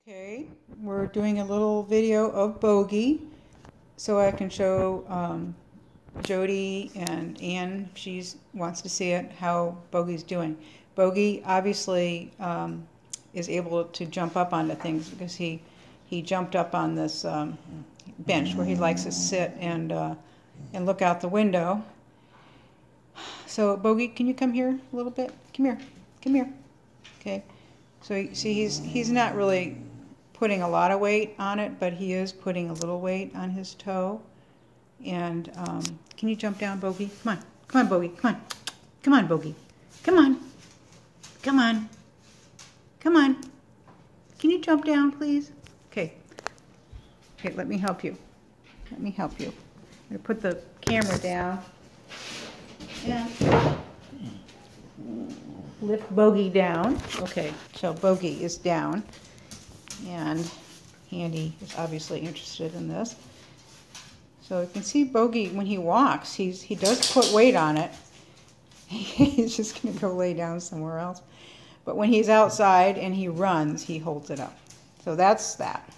Okay, we're doing a little video of Bogey so I can show Jody and Ann, if she wants to see it, how Bogey's doing. Bogey obviously is able to jump up onto things because he jumped up on this bench where he likes to sit and look out the window. So Bogey, can you come here a little bit? Come here, come here. Okay, so you see he's not really putting a lot of weight on it, but he is putting a little weight on his toe. And can you jump down, Bogey? Come on, come on, Bogey, come on, come on, Bogey, come on, come on, come on. Can you jump down, please? Okay. Okay, let me help you. Let me help you. I'm gonna put the camera down and lift Bogey down. Okay, so Bogey is down, and Andy is obviously interested in this. So you can see Bogey, when he walks, he does put weight on it. He's just going to go lay down somewhere else. But when he's outside and he runs, he holds it up. So that's that.